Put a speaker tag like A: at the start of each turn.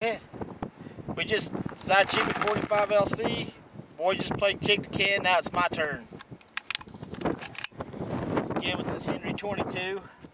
A: We just side cheated 45 LC. Boy just played kick the can. Now it's my turn. Again with this Henry 22.